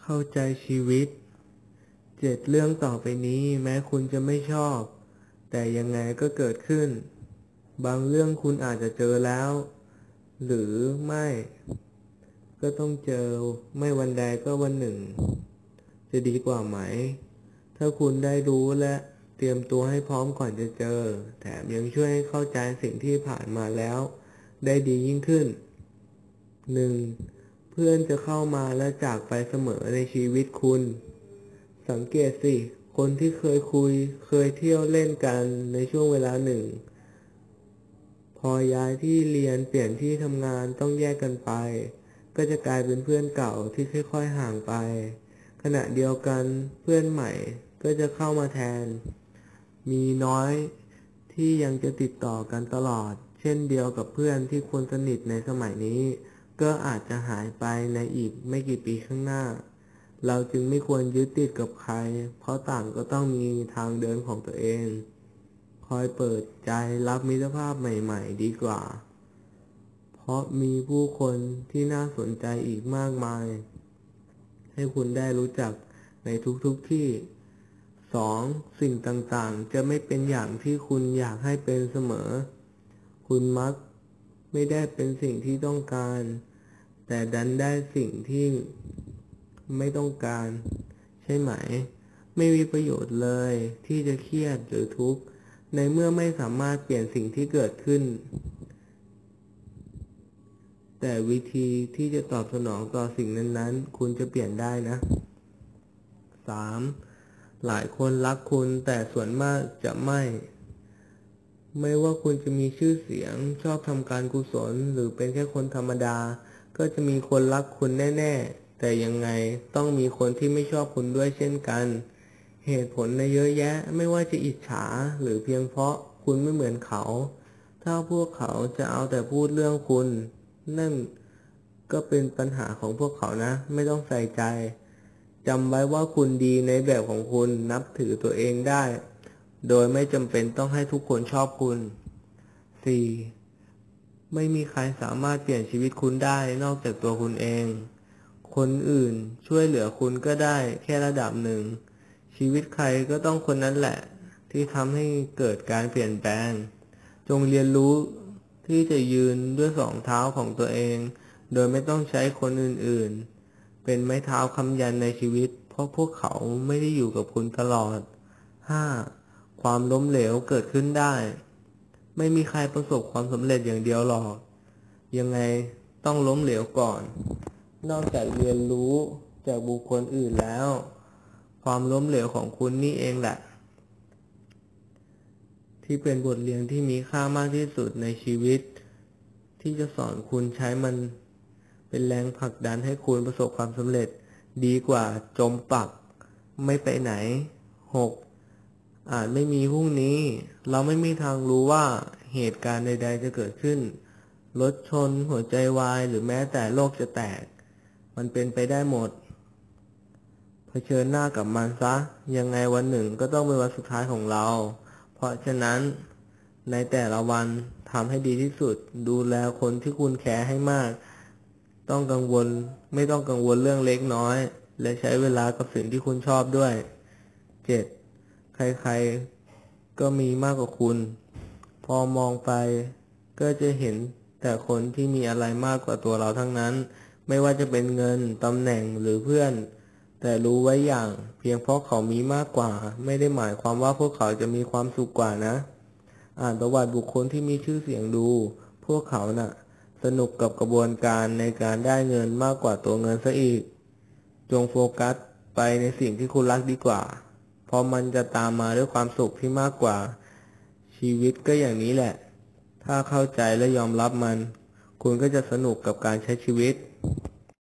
เข้าใจชีวิต7 เรื่องต่อไปนี้แม้คุณจะไม่ชอบแต่ยังไงก็เกิดขึ้นบางเรื่องคุณอาจจะเจอแล้วหรือไม่ก็ต้องเจอไม่วันใดก็วันหนึ่งจะดีกว่าไหมถ้าคุณได้รู้และเตรียมตัวให้พร้อมก่อนจะเจอแถมยังช่วยให้เข้าใจสิ่งที่ผ่านมาแล้วได้ดียิ่งขึ้น 1. เพื่อนจะเข้ามาและจากไปเสมอในชีวิตคุณสังเกตสิคนที่เคยคุยเคยเที่ยวเล่นกันในช่วงเวลาหนึ่งพอย้ายที่เรียนเปลี่ยนที่ทำงานต้องแยกกันไปก็จะกลายเป็นเพื่อนเก่าที่ค่อยๆห่างไปขณะเดียวกันเพื่อนใหม่ก็จะเข้ามาแทนมีน้อยที่ยังจะติดต่อกันตลอดเช่นเดียวกับเพื่อนที่คนสนิทในสมัยนี้ก็อาจจะหายไปในอีกไม่กี่ปีข้างหน้าเราจึงไม่ควรยึดติดกับใครเพราะต่างก็ต้องมีทางเดินของตัวเองคอยเปิดใจรับมิตรภาพใหม่ๆดีกว่าเพราะมีผู้คนที่น่าสนใจอีกมากมายให้คุณได้รู้จักในทุกที่2. สิ่งต่างๆจะไม่เป็นอย่างที่คุณอยากให้เป็นเสมอคุณมักไม่ได้เป็นสิ่งที่ต้องการแต่ดันได้สิ่งที่ไม่ต้องการใช่ไหมไม่มีประโยชน์เลยที่จะเครียดหรือทุกข์ในเมื่อไม่สามารถเปลี่ยนสิ่งที่เกิดขึ้นแต่วิธีที่จะตอบสนองต่อสิ่งนั้นๆคุณจะเปลี่ยนได้นะ 3. หลายคนรักคุณแต่ส่วนมากจะไม่ว่าคุณจะมีชื่อเสียงชอบทำการกุศลหรือเป็นแค่คนธรรมดาก็จะมีคนรักคุณแน่ๆแต่ยังไงต้องมีคนที่ไม่ชอบคุณด้วยเช่นกันเหตุผลในเยอะแยะไม่ว่าจะอิจฉาหรือเพียงเพราะคุณไม่เหมือนเขาถ้าพวกเขาจะเอาแต่พูดเรื่องคุณนั่นก็เป็นปัญหาของพวกเขานะไม่ต้องใส่ใจจำไว้ว่าคุณดีในแบบของคุณนับถือตัวเองได้โดยไม่จำเป็นต้องให้ทุกคนชอบคุณ 4. ไม่มีใครสามารถเปลี่ยนชีวิตคุณได้นอกจากตัวคุณเองคนอื่นช่วยเหลือคุณก็ได้แค่ระดับหนึ่งชีวิตใครก็ต้องคนนั้นแหละที่ทำให้เกิดการเปลี่ยนแปลงจงเรียนรู้ที่จะยืนด้วย2 เท้าของตัวเองโดยไม่ต้องใช้คนอื่นๆเป็นไม้เท้าค้ำยันในชีวิตเพราะพวกเขาไม่ได้อยู่กับคุณตลอด 5. ความล้มเหลวเกิดขึ้นได้ไม่มีใครประสบความสำเร็จอย่างเดียวหรอกยังไงต้องล้มเหลวก่อนนอกจากเรียนรู้จากบุคคลอื่นแล้วความล้มเหลวของคุณนี่เองแหละที่เป็นบทเรียนที่มีค่ามากที่สุดในชีวิตที่จะสอนคุณใช้มันเป็นแรงผลักดันให้คุณประสบความสำเร็จดีกว่าจมปักไม่ไปไหน 6. อาจไม่มีพรุ่งนี้เราไม่มีทางรู้ว่าเหตุการณ์ใดๆจะเกิดขึ้นรถชนหัวใจวายหรือแม้แต่โลกจะแตกมันเป็นไปได้หมดเผชิญหน้ากับมันซะยังไงวันหนึ่งก็ต้องเป็นวันสุดท้ายของเราเพราะฉะนั้นในแต่ละวันทำให้ดีที่สุดดูแลคนที่คุณแคร์ให้มากไม่ต้องกังวลเรื่องเล็กน้อยและใช้เวลากับสิ่งที่คุณชอบด้วย 7. ใครๆก็มีมากกว่าคุณพอมองไปก็จะเห็นแต่คนที่มีอะไรมากกว่าตัวเราทั้งนั้นไม่ว่าจะเป็นเงินตำแหน่งหรือเพื่อนแต่รู้ไว้อย่างเพียงเพราะเขามีมากกว่าไม่ได้หมายความว่าพวกเขาจะมีความสุขกว่านะอ่านประวัติบุคคลที่มีชื่อเสียงดูพวกเขาน่ะสนุกกับกระบวนการในการได้เงินมากกว่าตัวเงินซะอีกจงโฟกัสไปในสิ่งที่คุณรักดีกว่าเพราะมันจะตามมาด้วยความสุขที่มากกว่าชีวิตก็อย่างนี้แหละถ้าเข้าใจและยอมรับมันคุณก็จะสนุกกับการใช้ชีวิต